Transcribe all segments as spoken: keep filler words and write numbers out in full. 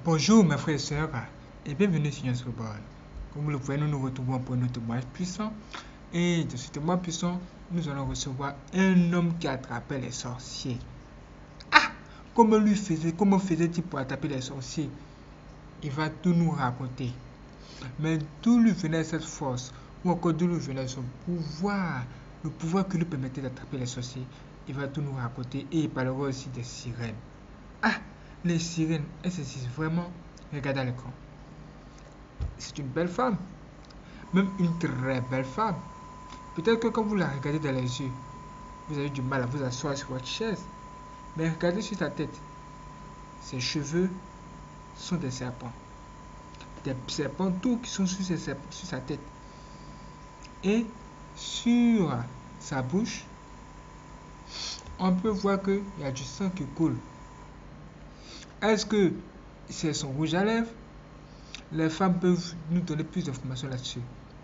Bonjour mes frères et sœurs et bienvenue sur notre bord. Comme vous le voyez, nous nous retrouvons pour notre témoignage puissant. Et de ce témoignage puissant, nous allons recevoir un homme qui attrapait les sorciers. Ah! Comment lui faisait, comment faisait-il pour attraper les sorciers? Il va tout nous raconter. Mais d'où lui venait cette force? Ou encore d'où lui venait son pouvoir? Le pouvoir qui lui permettait d'attraper les sorciers. Il va tout nous raconter et il parlera aussi des sirènes. Ah! Les sirènes, elles existent vraiment. Regardez à l'écran. C'est une belle femme. Même une très belle femme. Peut-être que quand vous la regardez dans les yeux, vous avez du mal à vous asseoir sur votre chaise. Mais regardez sur sa tête. Ses cheveux sont des serpents. Des serpents tout qui sont sur, ses, sur sa tête. Et sur sa bouche, on peut voir qu'il y a du sang qui coule. Est-ce que c'est son rouge à lèvres? Les femmes peuvent nous donner plus d'informations là-dessus.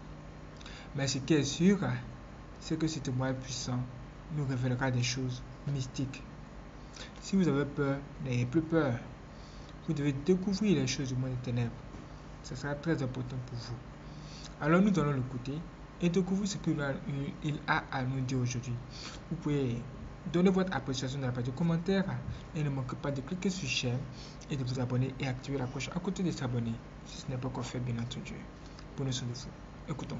Mais ce qui est sûr, c'est que ce témoignage puissant nous révélera des choses mystiques. Si vous avez peur, n'ayez plus peur. Vous devez découvrir les choses du monde des ténèbres. Ce sera très important pour vous. Alors nous allons l'écouter et découvrir ce qu'il a, il a à nous dire aujourd'hui. Vous pouvez donner votre appréciation dans la page de commentaires et ne manquez pas de cliquer sur j'aime et de vous abonner et activer la cloche à côté de s'abonner si ce n'est pas encore fait, bien entendu. Prenez soin de vous. Écoutons.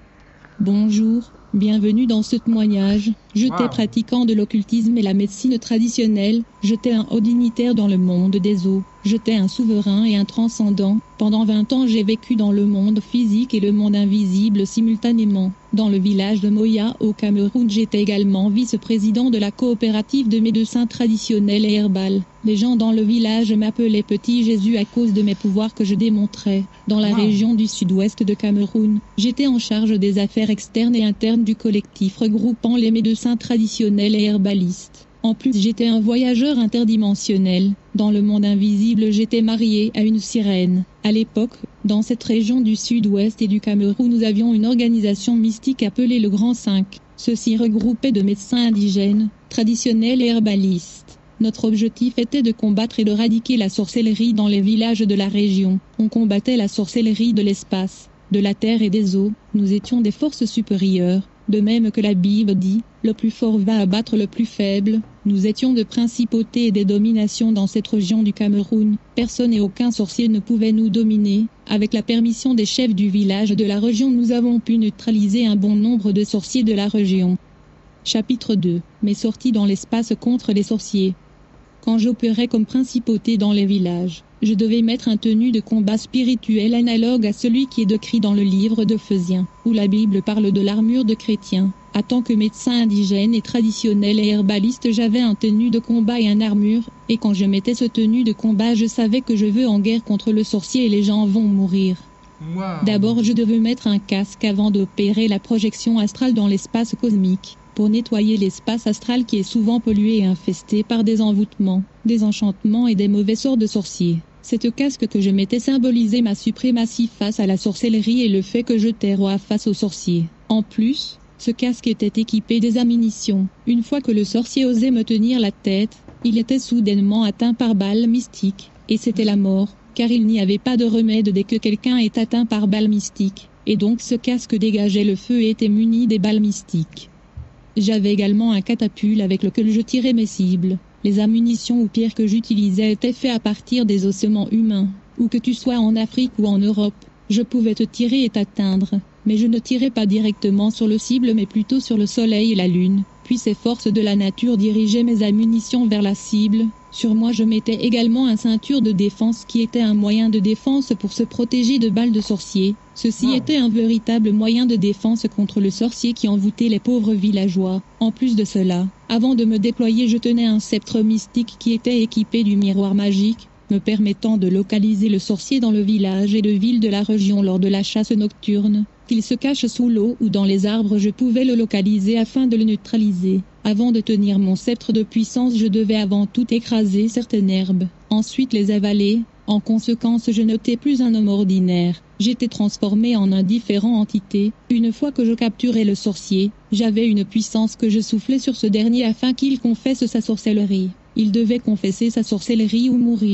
Bonjour, bienvenue dans ce témoignage. J'étais Wow. pratiquant de l'occultisme et la médecine traditionnelle, j'étais un haut dignitaire dans le monde des eaux, j'étais un souverain et un transcendant. Pendant vingt ans j'ai vécu dans le monde physique et le monde invisible simultanément. Dans le village de Moya au Cameroun, j'étais également vice-président de la coopérative de médecins traditionnels et herbales. Les gens dans le village m'appelaient Petit Jésus à cause de mes pouvoirs que je démontrais. Dans la Wow. région du sud-ouest de Cameroun, j'étais en charge des affaires externes et internes du collectif regroupant les médecins traditionnels et herbalistes. En plus, j'étais un voyageur interdimensionnel. Dans le monde invisible, j'étais marié à une sirène. À l'époque, dans cette région du sud-ouest et du Cameroun, nous avions une organisation mystique appelée le Grand Cinq. Ceci regroupait de médecins indigènes, traditionnels et herbalistes. Notre objectif était de combattre et d'éradiquer la sorcellerie dans les villages de la région. On combattait la sorcellerie de l'espace, de la terre et des eaux. Nous étions des forces supérieures. De même que la Bible dit, le plus fort va abattre le plus faible. Nous étions de principautés et des dominations dans cette région du Cameroun. Personne et aucun sorcier ne pouvait nous dominer. Avec la permission des chefs du village de la région, nous avons pu neutraliser un bon nombre de sorciers de la région. Chapitre deux. Mes sorties dans l'espace contre les sorciers. Quand j'opérais comme principauté dans les villages, je devais mettre un tenue de combat spirituel analogue à celui qui est décrit dans le livre d'Ephésien, où la Bible parle de l'armure de chrétien. En tant que médecin indigène et traditionnel et herbaliste, j'avais un tenue de combat et une armure, et quand je mettais ce tenue de combat, je savais que je veux en guerre contre le sorcier et les gens vont mourir. Wow. D'abord, je devais mettre un casque avant d'opérer la projection astrale dans l'espace cosmique, pour nettoyer l'espace astral qui est souvent pollué et infesté par des envoûtements, des enchantements et des mauvais sorts de sorciers. Cette casque que je mettais symbolisait ma suprématie face à la sorcellerie et le fait que j'étais roi face aux sorciers. En plus, ce casque était équipé des ammunitions. Une fois que le sorcier osait me tenir la tête, il était soudainement atteint par balle mystique, et c'était la mort, car il n'y avait pas de remède dès que quelqu'un est atteint par balle mystique, et donc ce casque dégageait le feu et était muni des balles mystiques. J'avais également un catapulte avec lequel je tirais mes cibles. Les ammunitions ou pierres que j'utilisais étaient faites à partir des ossements humains. Où que tu sois en Afrique ou en Europe, je pouvais te tirer et t'atteindre. Mais je ne tirais pas directement sur le cible mais plutôt sur le soleil et la lune. Puis ces forces de la nature dirigeaient mes ammunitions vers la cible. Sur moi je mettais également un ceinture de défense qui était un moyen de défense pour se protéger de balles de sorciers. Ceci Wow. était un véritable moyen de défense contre le sorcier qui envoûtait les pauvres villageois. En plus de cela, avant de me déployer, je tenais un sceptre mystique qui était équipé du miroir magique, me permettant de localiser le sorcier dans le village et de ville de la région lors de la chasse nocturne. Qu'il se cache sous l'eau ou dans les arbres, je pouvais le localiser afin de le neutraliser. Avant de tenir mon sceptre de puissance, je devais avant tout écraser certaines herbes, ensuite les avaler. En conséquence, je n'étais plus un homme ordinaire. J'étais transformé en une différente entité. Une fois que je capturais le sorcier, j'avais une puissance que je soufflais sur ce dernier afin qu'il confesse sa sorcellerie. Il devait confesser sa sorcellerie ou mourir.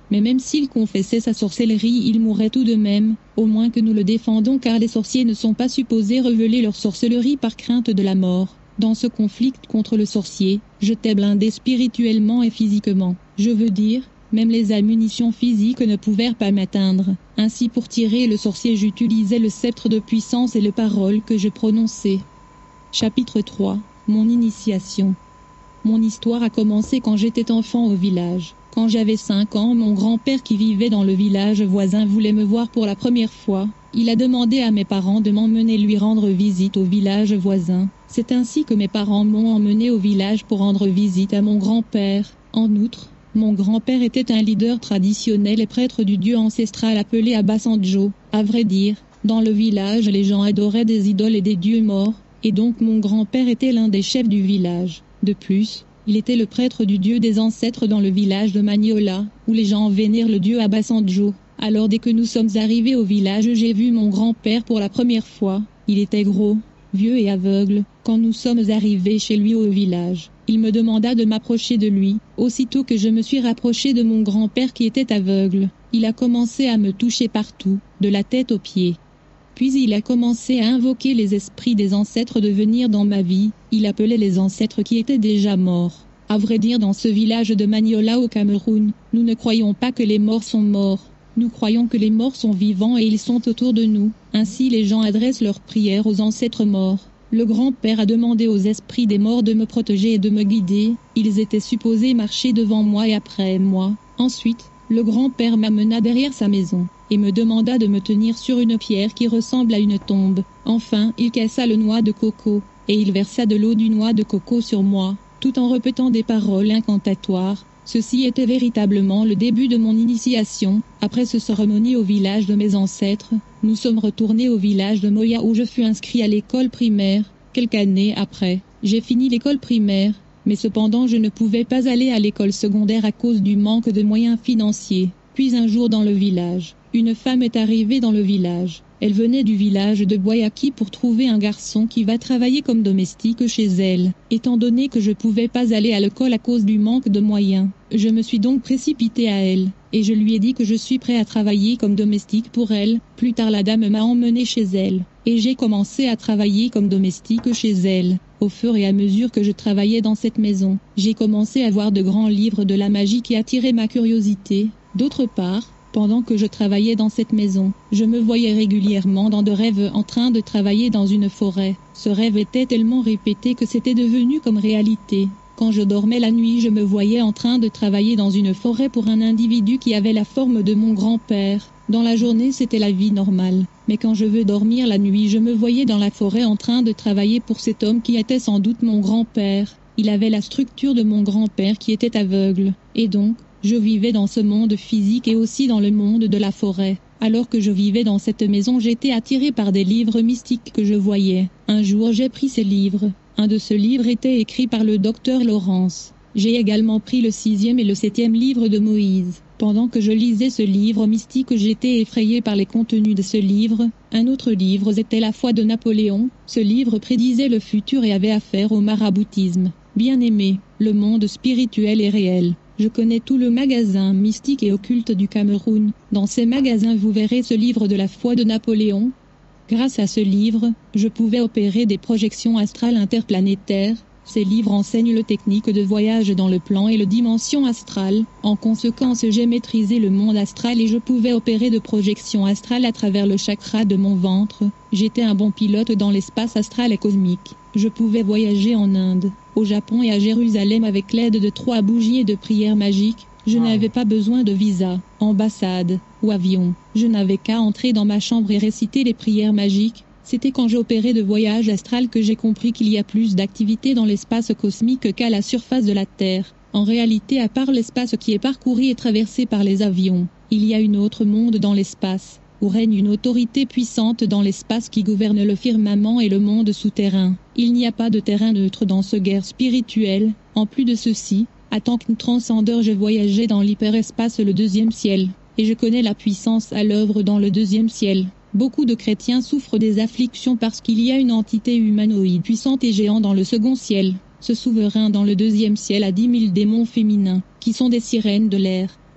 mais même s'il confessait sa sorcellerie il mourrait tout de même, au moins que nous le défendons car les sorciers ne sont pas supposés révéler leur sorcellerie par crainte de la mort. Dans ce conflit contre le sorcier, je t'ai blindé spirituellement et physiquement, je veux dire, même les ammunitions physiques ne pouvaient pas m'atteindre. Ainsi pour tirer le sorcier j'utilisais le sceptre de puissance et les paroles que je prononçais. Chapitre trois. Mon initiation. Mon histoire a commencé quand j'étais enfant au village. Quand j'avais cinq ans, mon grand-père qui vivait dans le village voisin voulait me voir pour la première fois. Il a demandé à mes parents de m'emmener lui rendre visite au village voisin. C'est ainsi que mes parents m'ont emmené au village pour rendre visite à mon grand-père. En outre, mon grand-père était un leader traditionnel et prêtre du dieu ancestral appelé Abasanjo. À vrai dire, dans le village les gens adoraient des idoles et des dieux morts, et donc mon grand-père était l'un des chefs du village. De plus, il était le prêtre du dieu des ancêtres dans le village de Magnola, où les gens vénèrent le dieu Abasanjo. Alors dès que nous sommes arrivés au village j'ai vu mon grand-père pour la première fois. Il était gros, vieux et aveugle. Quand nous sommes arrivés chez lui au village, il me demanda de m'approcher de lui. Aussitôt que je me suis rapproché de mon grand-père qui était aveugle, il a commencé à me toucher partout, de la tête aux pieds. Puis il a commencé à invoquer les esprits des ancêtres de venir dans ma vie. Il appelait les ancêtres qui étaient déjà morts. À vrai dire, dans ce village de Magnola au Cameroun, nous ne croyons pas que les morts sont morts. Nous croyons que les morts sont vivants et ils sont autour de nous. Ainsi les gens adressent leurs prières aux ancêtres morts. Le grand-père a demandé aux esprits des morts de me protéger et de me guider. Ils étaient supposés marcher devant moi et après moi. Ensuite, le grand-père m'amena derrière sa maison et me demanda de me tenir sur une pierre qui ressemble à une tombe. Enfin, il cassa le noix de coco, et il versa de l'eau du noix de coco sur moi, tout en répétant des paroles incantatoires. Ceci était véritablement le début de mon initiation. Après ce cérémonie au village de mes ancêtres, nous sommes retournés au village de Moya où je fus inscrit à l'école primaire. Quelques années après, j'ai fini l'école primaire, mais cependant je ne pouvais pas aller à l'école secondaire à cause du manque de moyens financiers. Puis un jour dans le village, une femme est arrivée dans le village. Elle venait du village de Boyaki pour trouver un garçon qui va travailler comme domestique chez elle. Étant donné que je pouvais pas aller à l'école à cause du manque de moyens, je me suis donc précipité à elle, et je lui ai dit que je suis prêt à travailler comme domestique pour elle. Plus tard la dame m'a emmené chez elle, et j'ai commencé à travailler comme domestique chez elle. Au fur et à mesure que je travaillais dans cette maison, j'ai commencé à voir de grands livres de la magie qui attiraient ma curiosité. D'autre part, pendant que je travaillais dans cette maison, je me voyais régulièrement dans de rêves en train de travailler dans une forêt. Ce rêve était tellement répété que c'était devenu comme réalité. Quand je dormais la nuit, je me voyais en train de travailler dans une forêt pour un individu qui avait la forme de mon grand-père. Dans la journée, c'était la vie normale. Mais quand je veux dormir la nuit, je me voyais dans la forêt en train de travailler pour cet homme qui était sans doute mon grand-père. Il avait la structure de mon grand-père qui était aveugle. Et donc, je vivais dans ce monde physique et aussi dans le monde de la forêt. Alors que je vivais dans cette maison, j'étais attiré par des livres mystiques que je voyais. Un jour, j'ai pris ces livres. Un de ces livres était écrit par le docteur Laurence. J'ai également pris le sixième et le septième livre de Moïse. Pendant que je lisais ce livre mystique, j'étais effrayé par les contenus de ce livre. Un autre livre était La foi de Napoléon. Ce livre prédisait le futur et avait affaire au maraboutisme. Bien-aimé, le monde spirituel est réel. Je connais tout le magasin mystique et occulte du Cameroun. Dans ces magasins vous verrez ce livre de la foi de Napoléon. Grâce à ce livre, je pouvais opérer des projections astrales interplanétaires. Ces livres enseignent le technique de voyage dans le plan et le dimension astrale. En conséquence, j'ai maîtrisé le monde astral et je pouvais opérer de projections astrales à travers le chakra de mon ventre. J'étais un bon pilote dans l'espace astral et cosmique. Je pouvais voyager en Inde, au Japon et à Jérusalem avec l'aide de trois bougies et de prières magiques. Je wow. n'avais pas besoin de visa, ambassade ou avion. Je n'avais qu'à entrer dans ma chambre et réciter les prières magiques. C'était quand j'opérais de voyage astral que j'ai compris qu'il y a plus d'activité dans l'espace cosmique qu'à la surface de la Terre. En réalité, à part l'espace qui est parcouru et traversé par les avions, il y a un autre monde dans l'espace, où règne une autorité puissante dans l'espace qui gouverne le firmament et le monde souterrain. Il n'y a pas de terrain neutre dans ce guerre spirituelle. En plus de ceci, à tant que transcendeur je voyageais dans l'hyperespace le deuxième ciel, et je connais la puissance à l'œuvre dans le deuxième ciel. Beaucoup de chrétiens souffrent des afflictions parce qu'il y a une entité humanoïde puissante et géante dans le second ciel. Ce souverain dans le deuxième ciel a dix mille démons féminins, qui sont des sirènes de l'air.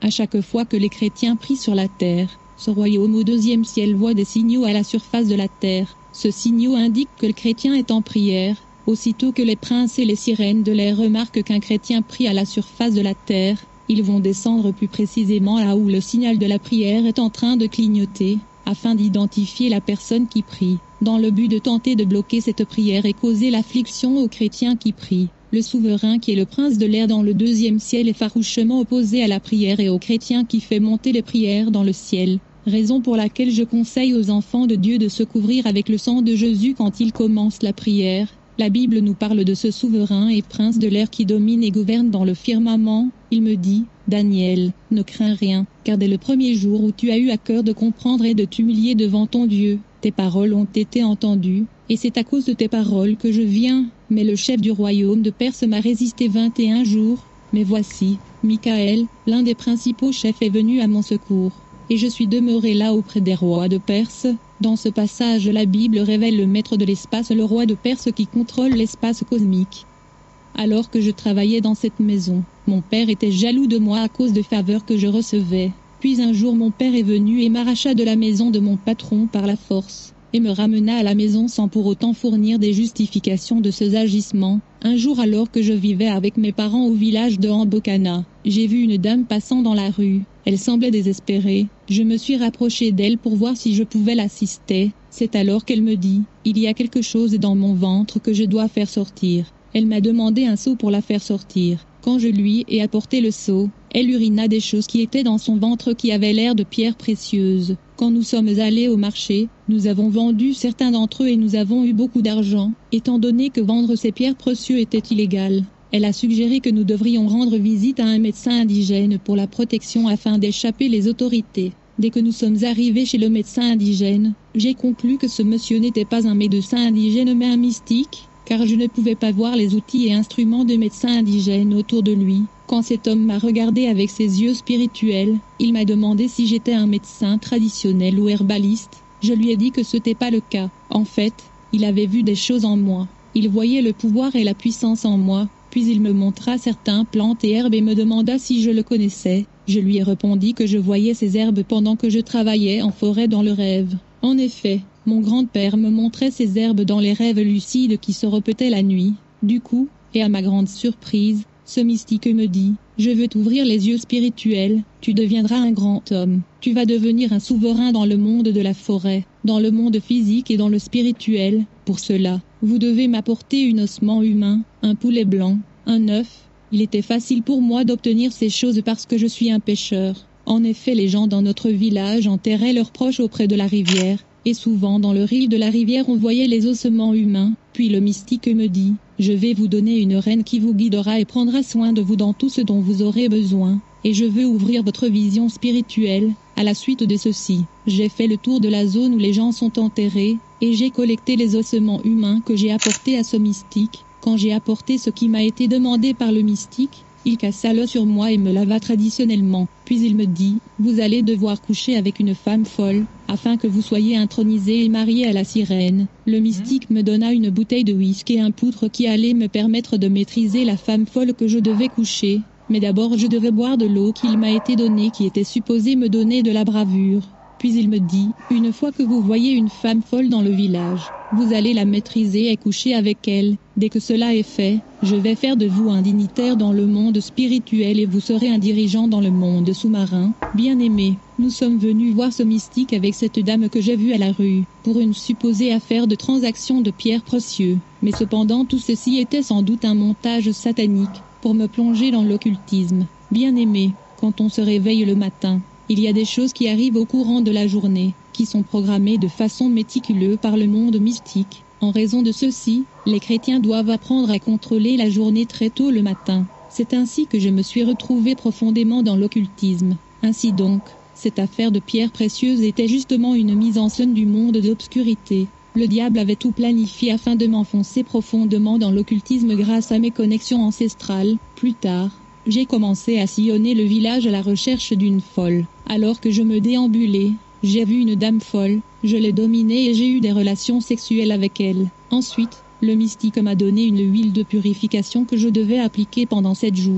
À chaque fois que les chrétiens prient sur la terre, ce royaume au deuxième ciel voit des signaux à la surface de la terre. Ce signaux indique que le chrétien est en prière. Aussitôt que les princes et les sirènes de l'air remarquent qu'un chrétien prie à la surface de la terre, ils vont descendre plus précisément là où le signal de la prière est en train de clignoter, afin d'identifier la personne qui prie, dans le but de tenter de bloquer cette prière et causer l'affliction aux chrétiens qui prient. Le souverain qui est le prince de l'air dans le deuxième ciel est farouchement opposé à la prière et aux chrétiens qui fait monter les prières dans le ciel. Raison pour laquelle je conseille aux enfants de Dieu de se couvrir avec le sang de Jésus quand ils commencent la prière. La Bible nous parle de ce souverain et prince de l'air qui domine et gouverne dans le firmament. Il me dit, Daniel, ne crains rien, car dès le premier jour où tu as eu à cœur de comprendre et de t'humilier devant ton Dieu, tes paroles ont été entendues, et c'est à cause de tes paroles que je viens. Mais le chef du royaume de Perse m'a résisté vingt et un jours. Mais voici, Michaël, l'un des principaux chefs est venu à mon secours, et je suis demeuré là auprès des rois de Perse. Dans ce passage, la Bible révèle le maître de l'espace, le roi de Perse qui contrôle l'espace cosmique. Alors que je travaillais dans cette maison, mon père était jaloux de moi à cause de faveurs que je recevais. Puis un jour mon père est venu et m'arracha de la maison de mon patron par la force, et me ramena à la maison sans pour autant fournir des justifications de ses agissements. Un jour alors que je vivais avec mes parents au village de Ambokana, j'ai vu une dame passant dans la rue. Elle semblait désespérée. Je me suis rapproché d'elle pour voir si je pouvais l'assister. C'est alors qu'elle me dit, « Il y a quelque chose dans mon ventre que je dois faire sortir. » Elle m'a demandé un seau pour la faire sortir. Quand je lui ai apporté le seau, elle urina des choses qui étaient dans son ventre qui avaient l'air de pierres précieuses. Quand nous sommes allés au marché, nous avons vendu certains d'entre eux et nous avons eu beaucoup d'argent, étant donné que vendre ces pierres précieuses était illégal. Elle a suggéré que nous devrions rendre visite à un médecin indigène pour la protection afin d'échapper les autorités. Dès que nous sommes arrivés chez le médecin indigène, j'ai conclu que ce monsieur n'était pas un médecin indigène mais un mystique, car je ne pouvais pas voir les outils et instruments de médecins indigènes autour de lui. Quand cet homme m'a regardé avec ses yeux spirituels, il m'a demandé si j'étais un médecin traditionnel ou herbaliste. Je lui ai dit que ce n'était pas le cas. En fait, il avait vu des choses en moi. Il voyait le pouvoir et la puissance en moi. Puis il me montra certaines plantes et herbes et me demanda si je le connaissais. Je lui ai répondu que je voyais ces herbes pendant que je travaillais en forêt dans le rêve. En effet, mon grand-père me montrait ces herbes dans les rêves lucides qui se répétaient la nuit. Du coup, et à ma grande surprise, ce mystique me dit, « Je veux t'ouvrir les yeux spirituels, tu deviendras un grand homme. Tu vas devenir un souverain dans le monde de la forêt, dans le monde physique et dans le spirituel. Pour cela, vous devez m'apporter un ossement humain, un poulet blanc, un œuf. » Il était facile pour moi d'obtenir ces choses parce que je suis un pêcheur. En effet, les gens dans notre village enterraient leurs proches auprès de la rivière, et souvent dans le rive de la rivière on voyait les ossements humains. Puis le mystique me dit, « Je vais vous donner une reine qui vous guidera et prendra soin de vous dans tout ce dont vous aurez besoin, et je veux ouvrir votre vision spirituelle. » À la suite de ceci, j'ai fait le tour de la zone où les gens sont enterrés, et j'ai collecté les ossements humains que j'ai apportés à ce mystique. Quand j'ai apporté ce qui m'a été demandé par le mystique, il cassa l'os sur moi et me lava traditionnellement. Puis il me dit, « Vous allez devoir coucher avec une femme folle, afin que vous soyez intronisé et marié à la sirène. » Le mystique me donna une bouteille de whisky et un poutre qui allait me permettre de maîtriser la femme folle que je devais coucher. Mais d'abord je devais boire de l'eau qu'il m'a été donnée qui était supposée me donner de la bravure. Puis il me dit, « Une fois que vous voyez une femme folle dans le village, vous allez la maîtriser et coucher avec elle. Dès que cela est fait, je vais faire de vous un dignitaire dans le monde spirituel et vous serez un dirigeant dans le monde sous-marin. » Bien-aimé, nous sommes venus voir ce mystique avec cette dame que j'ai vue à la rue, pour une supposée affaire de transaction de pierres précieuses. Mais cependant tout ceci était sans doute un montage satanique, pour me plonger dans l'occultisme. Bien-aimé, quand on se réveille le matin, il y a des choses qui arrivent au courant de la journée, qui sont programmées de façon méticuleuse par le monde mystique. En raison de ceci, les chrétiens doivent apprendre à contrôler la journée très tôt le matin. C'est ainsi que je me suis retrouvé profondément dans l'occultisme. Ainsi donc, cette affaire de pierres précieuses était justement une mise en scène du monde d'obscurité. Le diable avait tout planifié afin de m'enfoncer profondément dans l'occultisme grâce à mes connexions ancestrales. Plus tard, j'ai commencé à sillonner le village à la recherche d'une folle. Alors que je me déambulais, j'ai vu une dame folle, je l'ai dominée et j'ai eu des relations sexuelles avec elle. Ensuite, le mystique m'a donné une huile de purification que je devais appliquer pendant sept jours.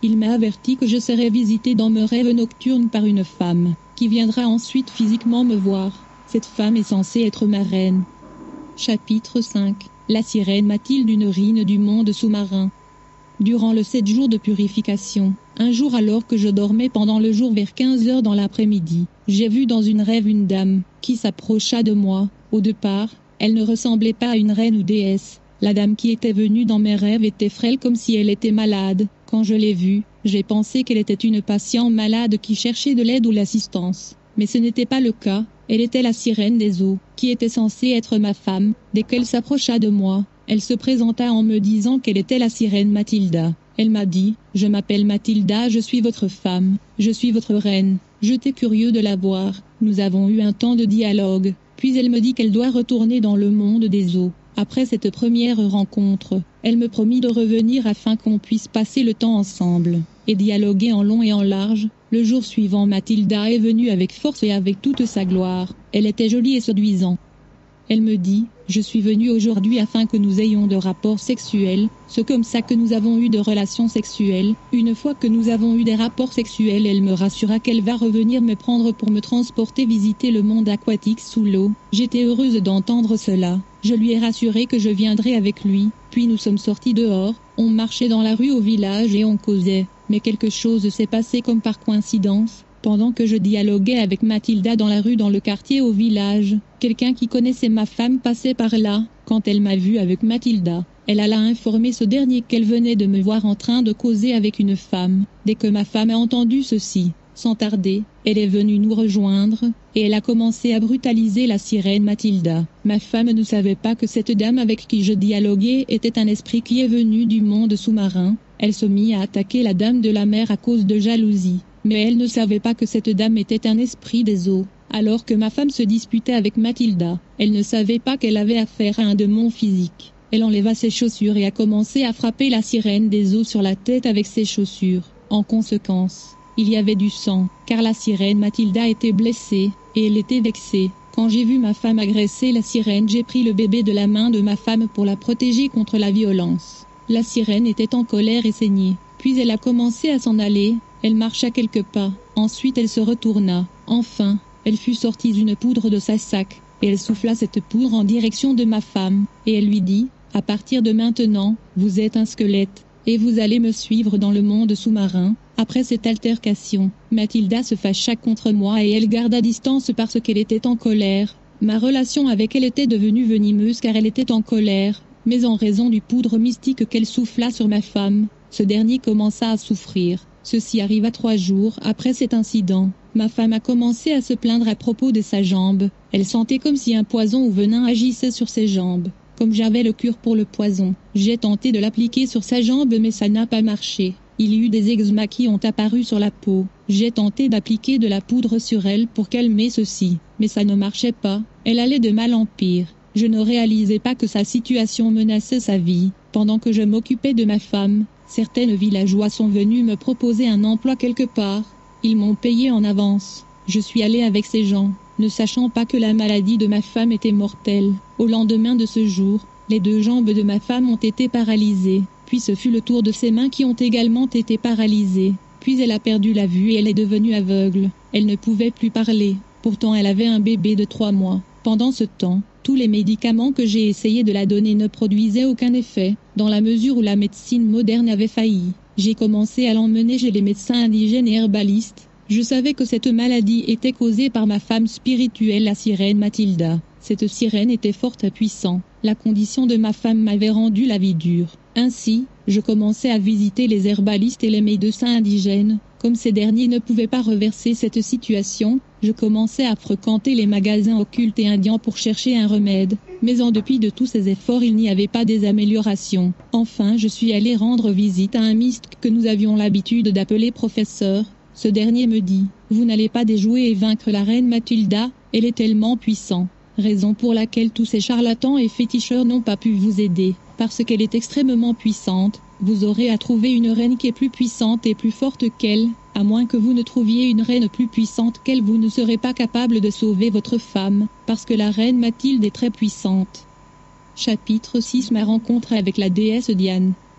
Il m'a averti que je serais visité dans mes rêves nocturnes par une femme, qui viendra ensuite physiquement me voir. Cette femme est censée être ma reine. Chapitre cinq. La sirène Mathilde, une reine du monde sous-marin. Durant le sept jours de purification, un jour alors que je dormais pendant le jour vers quinze heures dans l'après-midi, j'ai vu dans une rêve une dame, qui s'approcha de moi. Au départ, elle ne ressemblait pas à une reine ou déesse. La dame qui était venue dans mes rêves était frêle comme si elle était malade. Quand je l'ai vue, j'ai pensé qu'elle était une patiente malade qui cherchait de l'aide ou l'assistance. Mais ce n'était pas le cas, elle était la sirène des eaux, qui était censée être ma femme. Dès qu'elle s'approcha de moi, elle se présenta en me disant qu'elle était la sirène Mathilda. Elle m'a dit, « Je m'appelle Mathilda, je suis votre femme, je suis votre reine. » J'étais curieux de la voir, nous avons eu un temps de dialogue, puis elle me dit qu'elle doit retourner dans le monde des eaux. Après cette première rencontre, elle me promit de revenir afin qu'on puisse passer le temps ensemble, et dialoguer en long et en large. Le jour suivant, Mathilda est venue avec force et avec toute sa gloire. Elle était jolie et séduisante. Elle me dit, « Je suis venue aujourd'hui afin que nous ayons de rapports sexuels. C'est comme ça que nous avons eu de relations sexuelles. Une fois que nous avons eu des rapports sexuels, elle me rassura qu'elle va revenir me prendre pour me transporter visiter le monde aquatique sous l'eau. » J'étais heureuse d'entendre cela. Je lui ai rassuré que je viendrais avec lui. Puis nous sommes sortis dehors, on marchait dans la rue au village et on causait. Mais quelque chose s'est passé comme par coïncidence. Pendant que je dialoguais avec Mathilda dans la rue dans le quartier au village, quelqu'un qui connaissait ma femme passait par là. Quand elle m'a vu avec Mathilda, elle alla informer ce dernier qu'elle venait de me voir en train de causer avec une femme. Dès que ma femme a entendu ceci, sans tarder, elle est venue nous rejoindre, et elle a commencé à brutaliser la sirène Mathilda. Ma femme ne savait pas que cette dame avec qui je dialoguais était un esprit qui est venu du monde sous-marin. Elle se mit à attaquer la dame de la mer à cause de jalousie. Mais elle ne savait pas que cette dame était un esprit des eaux. Alors que ma femme se disputait avec Mathilda, elle ne savait pas qu'elle avait affaire à un démon physique. Elle enleva ses chaussures et a commencé à frapper la sirène des eaux sur la tête avec ses chaussures. En conséquence, il y avait du sang, car la sirène Mathilda était blessée, et elle était vexée. Quand j'ai vu ma femme agresser la sirène, j'ai pris le bébé de la main de ma femme pour la protéger contre la violence. La sirène était en colère et saignait. Puis elle a commencé à s'en aller. Elle marcha quelques pas, ensuite elle se retourna. Enfin, elle fut sortie d'une poudre de sa sac, et elle souffla cette poudre en direction de ma femme, et elle lui dit, « À partir de maintenant, vous êtes un squelette, et vous allez me suivre dans le monde sous-marin. » Après cette altercation, Mathilda se fâcha contre moi et elle garda distance parce qu'elle était en colère. Ma relation avec elle était devenue venimeuse car elle était en colère, mais en raison du poudre mystique qu'elle souffla sur ma femme, ce dernier commença à souffrir. Ceci arriva trois jours après cet incident. Ma femme a commencé à se plaindre à propos de sa jambe. Elle sentait comme si un poison ou venin agissait sur ses jambes. Comme j'avais le cure pour le poison, j'ai tenté de l'appliquer sur sa jambe mais ça n'a pas marché. Il y eut des eczémas qui ont apparu sur la peau. J'ai tenté d'appliquer de la poudre sur elle pour calmer ceci, mais ça ne marchait pas. Elle allait de mal en pire. Je ne réalisais pas que sa situation menaçait sa vie. Pendant que je m'occupais de ma femme, certaines villageois sont venus me proposer un emploi quelque part. Ils m'ont payé en avance. Je suis allé avec ces gens, ne sachant pas que la maladie de ma femme était mortelle. Au lendemain de ce jour, les deux jambes de ma femme ont été paralysées. Puis ce fut le tour de ses mains qui ont également été paralysées. Puis elle a perdu la vue et elle est devenue aveugle. Elle ne pouvait plus parler. Pourtant elle avait un bébé de trois mois. Pendant ce temps, tous les médicaments que j'ai essayé de la donner ne produisaient aucun effet, dans la mesure où la médecine moderne avait failli. J'ai commencé à l'emmener chez les médecins indigènes et herbalistes. Je savais que cette maladie était causée par ma femme spirituelle, la sirène Mathilda. Cette sirène était forte et puissante. La condition de ma femme m'avait rendu la vie dure. Ainsi, je commençais à visiter les herbalistes et les médecins indigènes. Comme ces derniers ne pouvaient pas reverser cette situation, je commençais à fréquenter les magasins occultes et indiens pour chercher un remède. Mais en dépit de tous ces efforts, il n'y avait pas des améliorations. Enfin, je suis allé rendre visite à un mystique que nous avions l'habitude d'appeler professeur. Ce dernier me dit, « Vous n'allez pas déjouer et vaincre la reine Mathilda, elle est tellement puissante. » Raison pour laquelle tous ces charlatans et féticheurs n'ont pas pu vous aider. Parce qu'elle est extrêmement puissante, vous aurez à trouver une reine qui est plus puissante et plus forte qu'elle. À moins que vous ne trouviez une reine plus puissante qu'elle, vous ne serez pas capable de sauver votre femme, parce que la reine Mathilde est très puissante. Chapitre six. Ma rencontre avec la déesse Diane.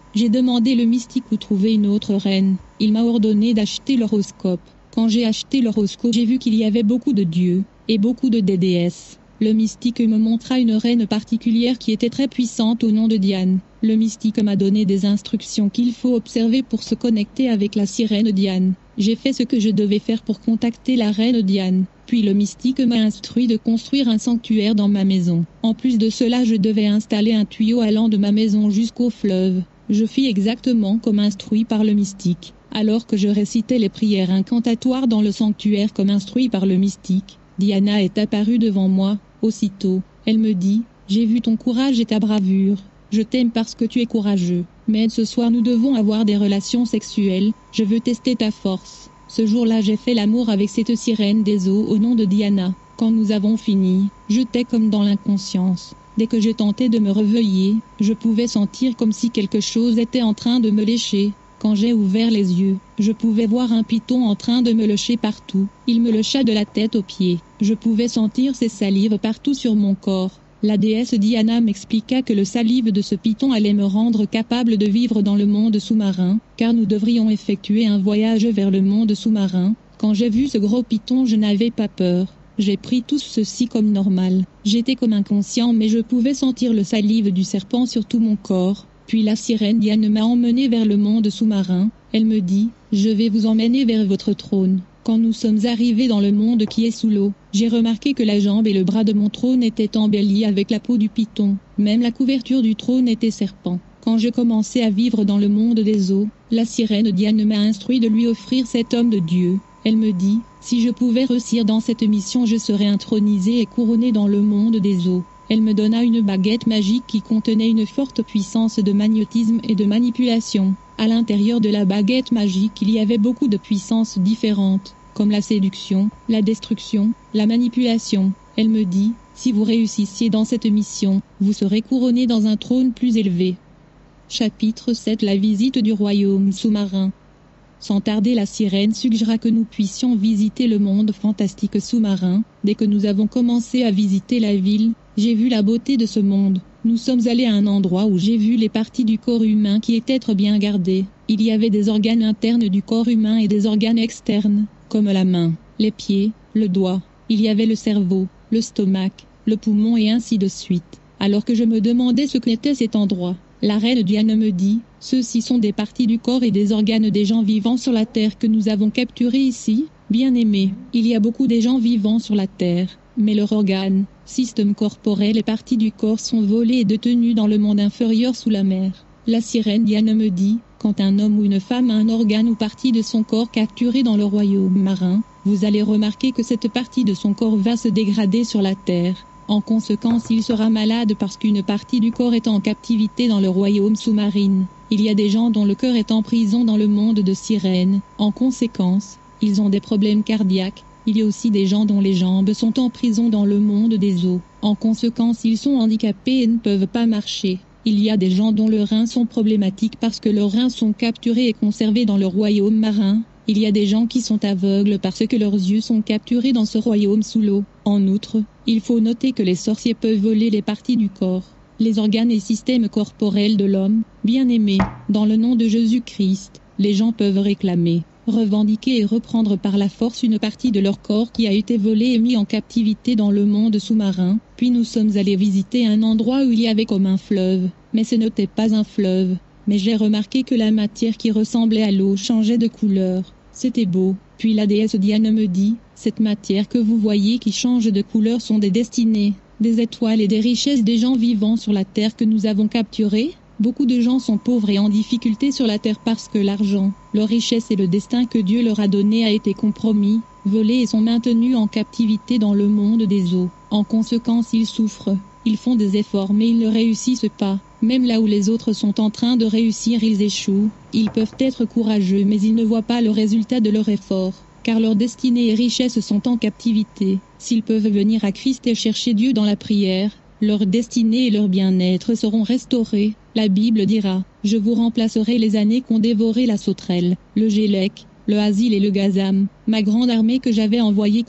J'ai demandé le mystique où trouver une autre reine. Il m'a ordonné d'acheter l'horoscope. Quand j'ai acheté l'horoscope, j'ai vu qu'il y avait beaucoup de dieux et beaucoup de déesses. Le mystique me montra une reine particulière qui était très puissante au nom de Diane. Le mystique m'a donné des instructions qu'il faut observer pour se connecter avec la sirène Diane. J'ai fait ce que je devais faire pour contacter la reine Diane. Puis le mystique m'a instruit de construire un sanctuaire dans ma maison. En plus de cela, je devais installer un tuyau allant de ma maison jusqu'au fleuve. Je fis exactement comme instruit par le mystique. Alors que je récitais les prières incantatoires dans le sanctuaire comme instruit par le mystique, Diana est apparue devant moi. Aussitôt, elle me dit « J'ai vu ton courage et ta bravure. Je t'aime parce que tu es courageux. Mais ce soir nous devons avoir des relations sexuelles. Je veux tester ta force. » Ce jour-là j'ai fait l'amour avec cette sirène des eaux au nom de Diana. Quand nous avons fini, j'étais comme dans l'inconscience. Dès que je tentais de me réveiller, je pouvais sentir comme si quelque chose était en train de me lécher. Quand j'ai ouvert les yeux, je pouvais voir un python en train de me lécher partout. Il me lécha de la tête aux pieds. Je pouvais sentir ses salives partout sur mon corps. La déesse Diana m'expliqua que le salive de ce python allait me rendre capable de vivre dans le monde sous-marin, car nous devrions effectuer un voyage vers le monde sous-marin. Quand j'ai vu ce gros python, je n'avais pas peur. J'ai pris tout ceci comme normal. J'étais comme inconscient, mais je pouvais sentir le salive du serpent sur tout mon corps. Puis la sirène Diane m'a emmené vers le monde sous-marin. Elle me dit « Je vais vous emmener vers votre trône ». Quand nous sommes arrivés dans le monde qui est sous l'eau, j'ai remarqué que la jambe et le bras de mon trône étaient embellis avec la peau du python. Même la couverture du trône était serpent. Quand je commençais à vivre dans le monde des eaux, la sirène Diane m'a instruit de lui offrir cet homme de Dieu. Elle me dit « Si je pouvais réussir dans cette mission, je serais intronisée et couronnée dans le monde des eaux ». Elle me donna une baguette magique qui contenait une forte puissance de magnétisme et de manipulation. À l'intérieur de la baguette magique, il y avait beaucoup de puissances différentes, comme la séduction, la destruction, la manipulation. Elle me dit, si vous réussissiez dans cette mission, vous serez couronné dans un trône plus élevé. Chapitre sept. La visite du royaume sous-marin. Sans tarder, la sirène suggéra que nous puissions visiter le monde fantastique sous-marin. Dès que nous avons commencé à visiter la ville, j'ai vu la beauté de ce monde. Nous sommes allés à un endroit où j'ai vu les parties du corps humain qui étaient très bien gardées. Il y avait des organes internes du corps humain et des organes externes, comme la main, les pieds, le doigt. Il y avait le cerveau, le stomac, le poumon et ainsi de suite. Alors que je me demandais ce qu'était cet endroit, la reine Diane me dit, ceux-ci sont des parties du corps et des organes des gens vivants sur la terre que nous avons capturés ici. Bien-aimés, il y a beaucoup de gens vivants sur la terre, mais leurs organes, système corporel et parties du corps sont volés et détenus dans le monde inférieur sous la mer. La sirène Diane me dit, quand un homme ou une femme a un organe ou partie de son corps capturé dans le royaume marin, vous allez remarquer que cette partie de son corps va se dégrader sur la terre. En conséquence, il sera malade parce qu'une partie du corps est en captivité dans le royaume sous-marine. Il y a des gens dont le cœur est en prison dans le monde de sirènes. En conséquence, ils ont des problèmes cardiaques. Il y a aussi des gens dont les jambes sont en prison dans le monde des eaux. En conséquence, ils sont handicapés et ne peuvent pas marcher. Il y a des gens dont leurs reins sont problématiques parce que leurs reins sont capturés et conservés dans le royaume marin. Il y a des gens qui sont aveugles parce que leurs yeux sont capturés dans ce royaume sous l'eau. En outre, il faut noter que les sorciers peuvent voler les parties du corps, les organes et systèmes corporels de l'homme. Bien-aimé, dans le nom de Jésus-Christ, les gens peuvent réclamer, revendiquer et reprendre par la force une partie de leur corps qui a été volée et mis en captivité dans le monde sous-marin. Puis nous sommes allés visiter un endroit où il y avait comme un fleuve, mais ce n'était pas un fleuve. Mais j'ai remarqué que la matière qui ressemblait à l'eau changeait de couleur. C'était beau. Puis la déesse Diane me dit, cette matière que vous voyez qui change de couleur sont des destinées, des étoiles et des richesses des gens vivants sur la terre que nous avons capturés. Beaucoup de gens sont pauvres et en difficulté sur la terre parce que l'argent, leur richesse et le destin que Dieu leur a donné a été compromis, volés et sont maintenus en captivité dans le monde des eaux. En conséquence, ils souffrent. Ils font des efforts mais ils ne réussissent pas. Même là où les autres sont en train de réussir, ils échouent. Ils peuvent être courageux mais ils ne voient pas le résultat de leur effort, car leur destinée et richesse sont en captivité. S'ils peuvent venir à Christ et chercher Dieu dans la prière, leur destinée et leur bien-être seront restaurés. La Bible dira, « Je vous remplacerai les années qu'ont dévoré la sauterelle, le gélec, le asile et le gazam, ma grande armée que j'avais envoyée contre vous. »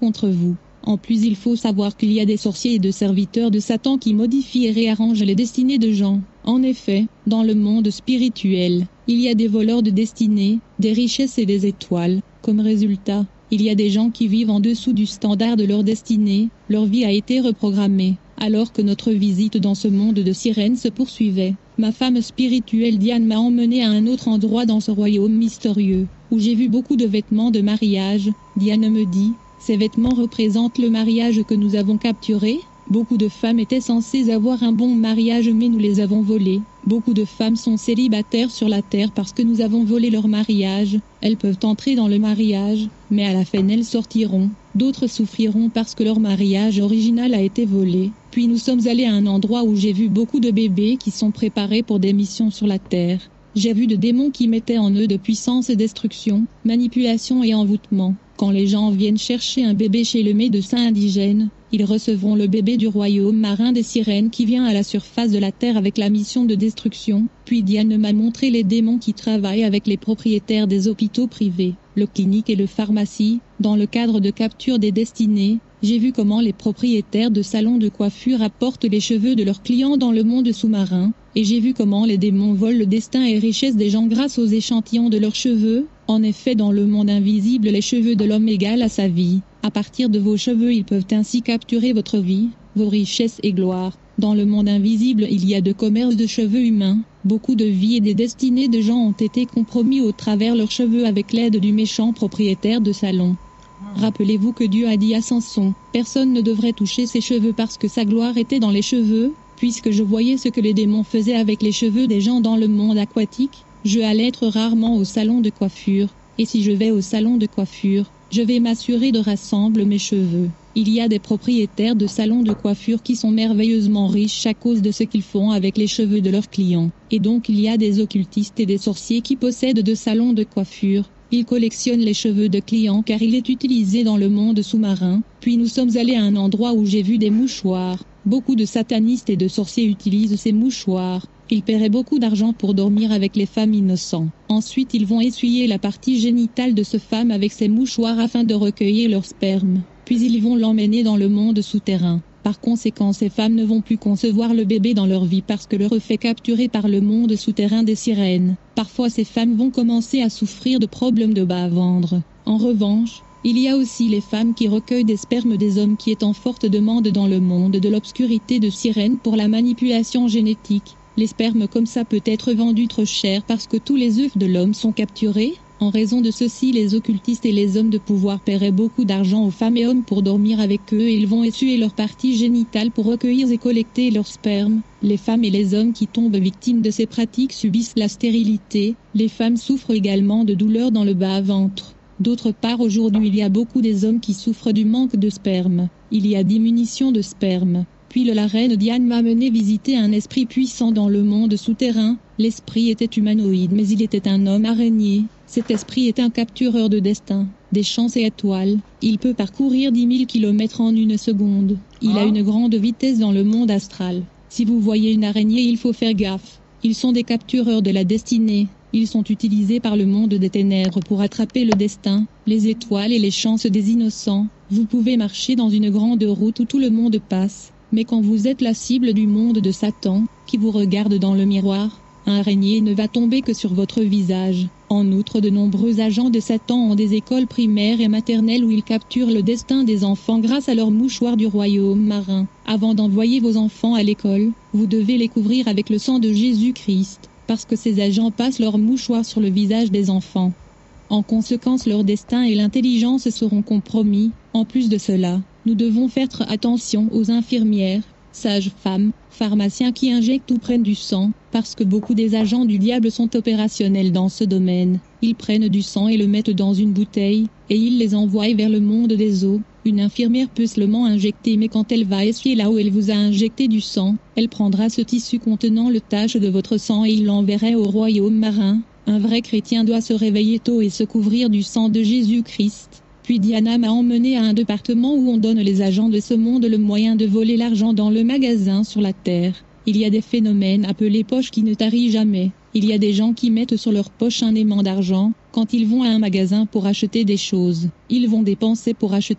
En plus, il faut savoir qu'il y a des sorciers et de serviteurs de Satan qui modifient et réarrangent les destinées de gens. En effet, dans le monde spirituel, il y a des voleurs de destinées, des richesses et des étoiles. Comme résultat, il y a des gens qui vivent en dessous du standard de leur destinée, leur vie a été reprogrammée. Alors que notre visite dans ce monde de sirènes se poursuivait, ma femme spirituelle Diane m'a emmené à un autre endroit dans ce royaume mystérieux, où j'ai vu beaucoup de vêtements de mariage. Diane me dit, ces vêtements représentent le mariage que nous avons capturé. Beaucoup de femmes étaient censées avoir un bon mariage mais nous les avons volés. Beaucoup de femmes sont célibataires sur la terre parce que nous avons volé leur mariage. Elles peuvent entrer dans le mariage, mais à la fin elles sortiront. D'autres souffriront parce que leur mariage original a été volé. Puis nous sommes allés à un endroit où j'ai vu beaucoup de bébés qui sont préparés pour des missions sur la terre. J'ai vu de démons qui mettaient en eux de puissance et destruction, manipulation et envoûtement. Quand les gens viennent chercher un bébé chez le médecin indigène, ils recevront le bébé du royaume marin des sirènes qui vient à la surface de la terre avec la mission de destruction. Puis Diane m'a montré les démons qui travaillent avec les propriétaires des hôpitaux privés, le clinique et le pharmacie, dans le cadre de capture des destinées. J'ai vu comment les propriétaires de salons de coiffure apportent les cheveux de leurs clients dans le monde sous-marin, et j'ai vu comment les démons volent le destin et richesse des gens grâce aux échantillons de leurs cheveux. En effet, dans le monde invisible, les cheveux de l'homme égalent à sa vie. À partir de vos cheveux, ils peuvent ainsi capturer votre vie, vos richesses et gloires. Dans le monde invisible, il y a de commerce de cheveux humains. Beaucoup de vies et des destinées de gens ont été compromis au travers leurs cheveux avec l'aide du méchant propriétaire de salon. Rappelez-vous que Dieu a dit à Samson, personne ne devrait toucher ses cheveux parce que sa gloire était dans les cheveux. Puisque je voyais ce que les démons faisaient avec les cheveux des gens dans le monde aquatique, je allais être rarement au salon de coiffure, et si je vais au salon de coiffure, je vais m'assurer de rassembler mes cheveux. Il y a des propriétaires de salons de coiffure qui sont merveilleusement riches à cause de ce qu'ils font avec les cheveux de leurs clients, et donc il y a des occultistes et des sorciers qui possèdent de salons de coiffure. Ils collectionnent les cheveux de clients car il est utilisé dans le monde sous-marin. Puis nous sommes allés à un endroit où j'ai vu des mouchoirs. Beaucoup de satanistes et de sorciers utilisent ces mouchoirs. Ils paieraient beaucoup d'argent pour dormir avec les femmes innocentes. Ensuite ils vont essuyer la partie génitale de ce femme avec ces mouchoirs afin de recueillir leur sperme. Puis ils vont l'emmener dans le monde souterrain. Par conséquent, ces femmes ne vont plus concevoir le bébé dans leur vie parce que leur œuf est capturé par le monde souterrain des sirènes. Parfois ces femmes vont commencer à souffrir de problèmes de bas-ventre. En revanche, il y a aussi les femmes qui recueillent des spermes des hommes qui est en forte demande dans le monde de l'obscurité de sirènes pour la manipulation génétique. Les spermes comme ça peut être vendus trop cher parce que tous les œufs de l'homme sont capturés. En raison de ceci, les occultistes et les hommes de pouvoir paieraient beaucoup d'argent aux femmes et hommes pour dormir avec eux et ils vont essuyer leur partie génitale pour recueillir et collecter leurs spermes. Les femmes et les hommes qui tombent victimes de ces pratiques subissent la stérilité. Les femmes souffrent également de douleurs dans le bas-ventre. D'autre part, aujourd'hui, il y a beaucoup des hommes qui souffrent du manque de sperme. Il y a diminution de sperme. Puis le la reine Diane m'a mené visiter un esprit puissant dans le monde souterrain. L'esprit était humanoïde mais il était un homme araignée. Cet esprit est un captureur de destin, des chances et étoiles. Il peut parcourir dix mille kilomètres en une seconde. Il a une grande vitesse dans le monde astral. Si vous voyez une araignée, il faut faire gaffe. Ils sont des captureurs de la destinée. Ils sont utilisés par le monde des ténèbres pour attraper le destin, les étoiles et les chances des innocents. Vous pouvez marcher dans une grande route où tout le monde passe. Mais quand vous êtes la cible du monde de Satan, qui vous regarde dans le miroir, un araignée ne va tomber que sur votre visage. En outre, de nombreux agents de Satan ont des écoles primaires et maternelles où ils capturent le destin des enfants grâce à leurs mouchoirs du royaume marin. Avant d'envoyer vos enfants à l'école, vous devez les couvrir avec le sang de Jésus-Christ, parce que ces agents passent leurs mouchoirs sur le visage des enfants. En conséquence, leur destin et l'intelligence seront compromis. En plus de cela, nous devons faire attention aux infirmières, sages-femmes, pharmaciens qui injectent ou prennent du sang, parce que beaucoup des agents du diable sont opérationnels dans ce domaine. Ils prennent du sang et le mettent dans une bouteille, et ils les envoient vers le monde des eaux. Une infirmière peut seulement injecter, mais quand elle va essuyer là où elle vous a injecté du sang, elle prendra ce tissu contenant le tache de votre sang et il l'enverrait au royaume marin. Un vrai chrétien doit se réveiller tôt et se couvrir du sang de Jésus-Christ. Puis Diana m'a emmené à un département où on donne les agents de ce monde le moyen de voler l'argent dans le magasin sur la terre. Il y a des phénomènes appelés poches qui ne tarient jamais. Il y a des gens qui mettent sur leur poche un aimant d'argent. Quand ils vont à un magasin pour acheter des choses, ils vont dépenser pour acheter.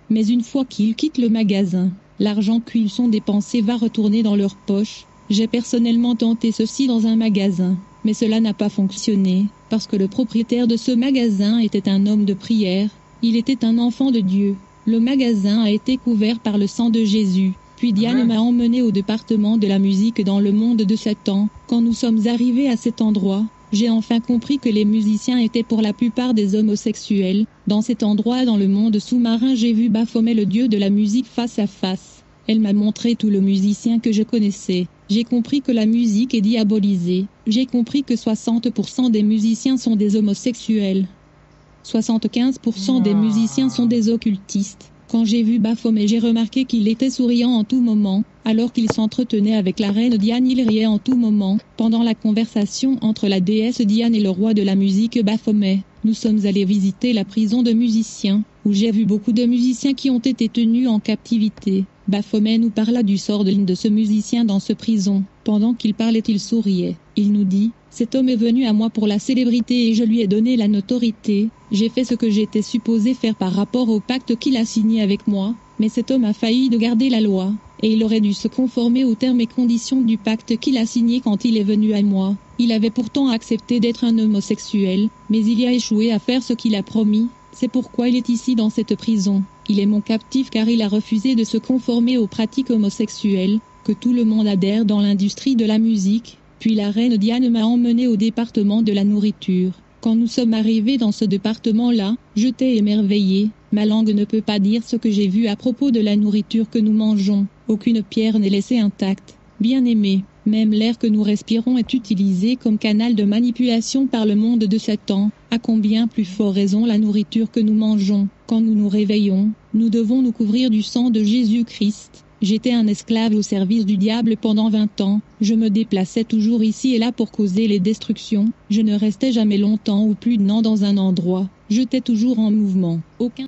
Mais une fois qu'ils quittent le magasin, l'argent qu'ils sont dépensés va retourner dans leur poche. J'ai personnellement tenté ceci dans un magasin, mais cela n'a pas fonctionné, parce que le propriétaire de ce magasin était un homme de prière, il était un enfant de Dieu. Le magasin a été couvert par le sang de Jésus. Puis Diane m'a emmené au département de la musique dans le monde de Satan. Quand nous sommes arrivés à cet endroit, j'ai enfin compris que les musiciens étaient pour la plupart des homosexuels. Dans cet endroit dans le monde sous-marin, j'ai vu Baphomet, le dieu de la musique, face à face. Elle m'a montré tout le musicien que je connaissais. J'ai compris que la musique est diabolisée. J'ai compris que soixante pour cent des musiciens sont des homosexuels. soixante-quinze pour cent des musiciens sont des occultistes. Quand j'ai vu Baphomet, j'ai remarqué qu'il était souriant en tout moment. Alors qu'il s'entretenait avec la reine Diane, il riait en tout moment. Pendant la conversation entre la déesse Diane et le roi de la musique Baphomet, nous sommes allés visiter la prison de musiciens, où j'ai vu beaucoup de musiciens qui ont été tenus en captivité. Baphomet nous parla du sort de l'une de ce musicien dans ce prison. Pendant qu'il parlait, il souriait. Il nous dit: cet homme est venu à moi pour la célébrité et je lui ai donné la notoriété. J'ai fait ce que j'étais supposé faire par rapport au pacte qu'il a signé avec moi, mais cet homme a failli de garder la loi, et il aurait dû se conformer aux termes et conditions du pacte qu'il a signé quand il est venu à moi. Il avait pourtant accepté d'être un homosexuel, mais il y a échoué à faire ce qu'il a promis. C'est pourquoi il est ici dans cette prison. Il est mon captif car il a refusé de se conformer aux pratiques homosexuelles, que tout le monde adhère dans l'industrie de la musique. Puis la reine Diane m'a emmené au département de la nourriture. Quand nous sommes arrivés dans ce département-là, j'étais émerveillé. Ma langue ne peut pas dire ce que j'ai vu à propos de la nourriture que nous mangeons. Aucune pierre n'est laissée intacte. Bien aimé, même l'air que nous respirons est utilisé comme canal de manipulation par le monde de Satan. À combien plus fort raison la nourriture que nous mangeons. Quand nous nous réveillons, nous devons nous couvrir du sang de Jésus-Christ. J'étais un esclave au service du diable pendant vingt ans. Je me déplaçais toujours ici et là pour causer les destructions. Je ne restais jamais longtemps ou plus d'un an dans un endroit. J'étais toujours en mouvement. Aucun.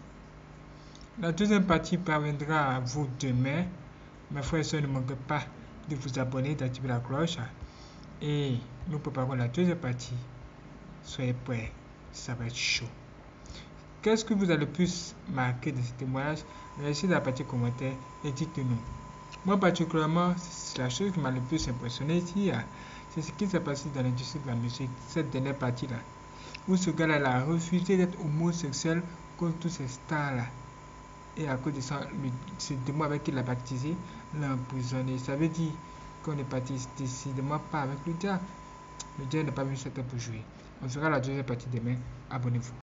La deuxième partie parviendra à vous demain. Mes frères et sœurs, ne manquez pas de vous abonner, d'activer la cloche. Et nous préparons la deuxième partie. Soyez prêts, ça va être chaud. Qu'est-ce que vous avez le plus marqué de ce témoignage? Laissez dans la partie commentaire et dites-nous. Moi particulièrement, c'est la chose qui m'a le plus impressionné ici. C'est ce qui s'est passé dans l'industrie de la musique, cette dernière partie-là. Où ce gars-là a refusé d'être homosexuel comme tous ces stars-là. Et à cause de ça, ce démon avec qui il l'a baptisé l'a emprisonné. Ça veut dire qu'on est parti décidément pas avec le diable. Le diable n'est pas venu sur terre pour jouer. On fera la deuxième partie demain. Abonnez-vous.